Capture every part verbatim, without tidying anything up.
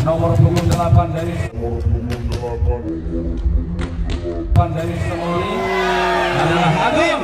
nomor punggung delapan dari delapan dari Semoli adalah Agung.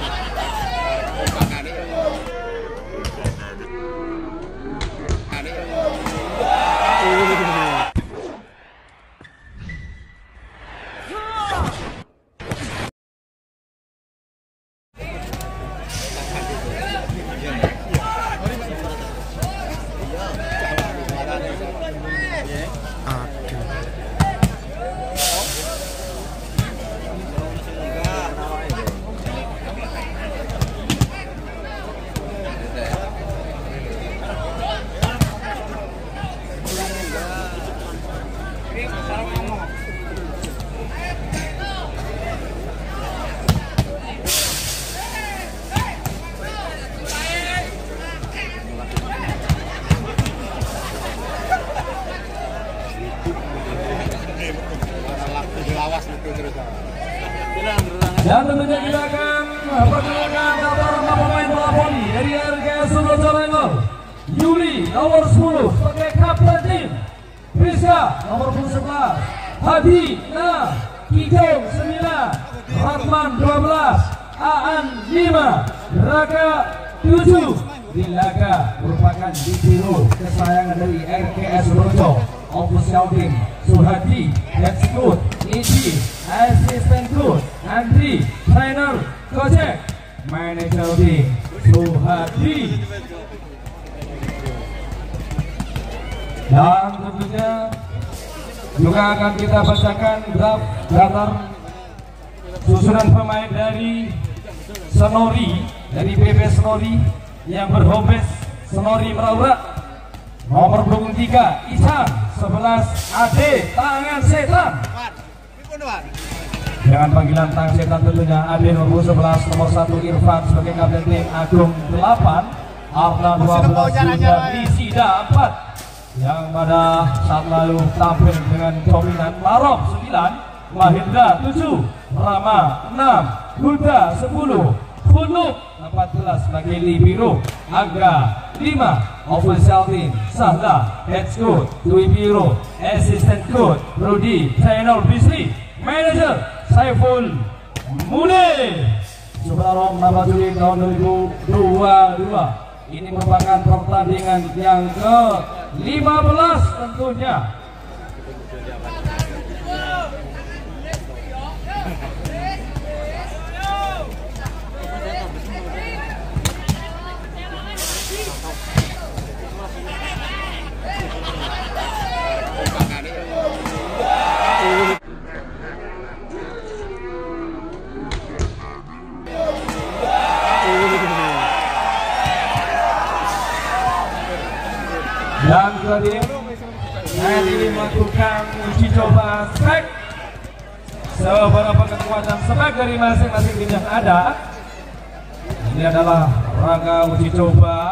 Dan tentunya kita akan perkenalkan beberapa pemain bola voli dari R G S Surojo Rengol. Yuli nomor sepuluh sebagai kapten tim, Rizka nomor sebelas, Hadi enam, Kijong sembilan, Ratman dua belas, Aan lima, Raka tujuh. Dilaga merupakan biro kesayangan dari R G S Surojo. Official team Suhadi, that's good. Iji, assistant coach Andri, trainer Kocek, manager team Suhadi. Dan tentunya juga akan kita bacakan draft daftar susunan pemain dari Senori, dari B B Senori yang berhomes Senori Meraura. Nomor punggung tiga Isan, sebelas Ade Tangan Setan. Dengan panggilan Tangan Setan tentunya Ade nomor sebelas, nomor satu Irfan sebagai kapten tim, Agung delapan, Arna dua belas, juga Risida empat. Yang pada saat lalu tampil dengan dominan. Larok sembilan, Mahendra tujuh, Rama enam, Huda sepuluh, Funuk empat belas bagi Libiro, Aga lima, official team Sahla, head coach Dwi Biro, assistant coach Rudi, trainer Bisri, manager Saiful Mune. Sebelum nama Juli tahun dua ribu dua puluh dua ini merupakan pertandingan yang ke lima belas tentunya. Dan tadi saya ingin melakukan uji coba spek seberapa kekuatan spek dari masing-masing tim yang ada. Ini adalah rangka uji coba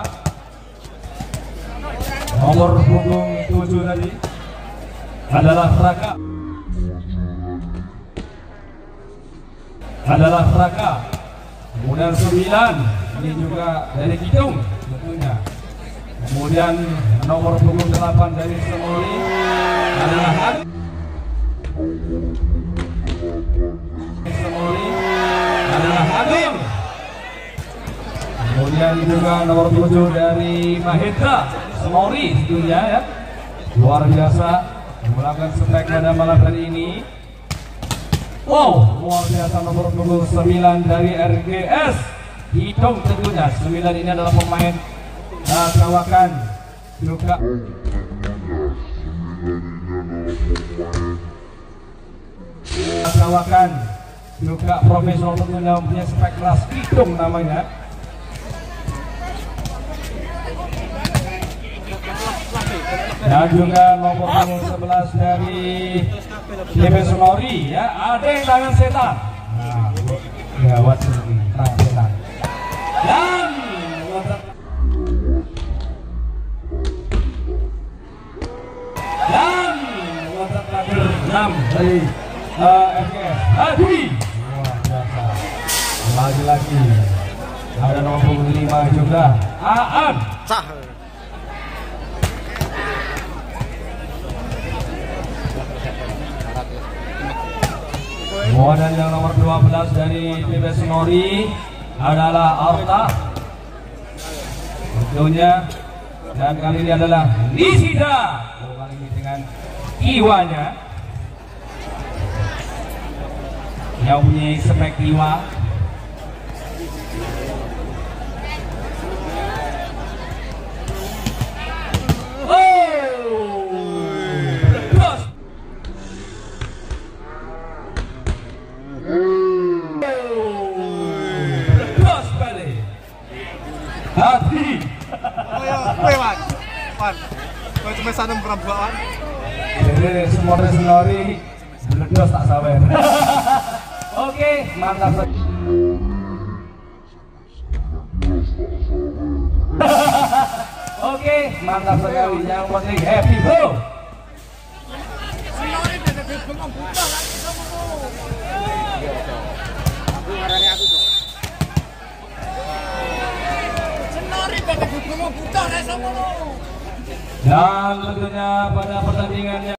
nomor punggung tujuh tadi adalah Raka adalah Raka kemudian sembilan ini juga dari Kijong tentunya. Kemudian nomor punggung delapan dari Semoli adalah Hadi. Semoli adalah Hadi. Kemudian juga nomor tujuh dari Mahendra Semoli tentunya ya. Luar biasa melakukan spek pada malam hari ini. Wow, luar biasa nomor punggung sembilan dari R G S Kijong tentunya. sembilan ini adalah pemain Nah, kawakan juga kawakan juga profesional tentunya, punya spek kelas Kijong namanya. Dan juga nomor sebelas dari B B Senori ya, ada yang Tangan Setan. Nah, gawat sekali Tangan Setan. Dan dan watak terakhir enam dari uh, R G S Hadi. Wah, biasa. Lagi-lagi ada nomor punggung lima juga Aan. Dan yang nomor dua belas dari P B Senori adalah Arta tentunya, dan kali ini adalah Lisida, kali ini dengan Iwanya yang punya spek Iwa. Hati. Oh ya, kowe Wan. Wan. Kowe cuma sanem perempuan. Jadi semua Senori meledos tak sawer. Oke, mantap. Oke, mantap sekali. Yang penting happy, bro. Senori beda bengong buta lagi sama lu. Aku ngarani aku tuh. Dan tentunya pada pertandingannya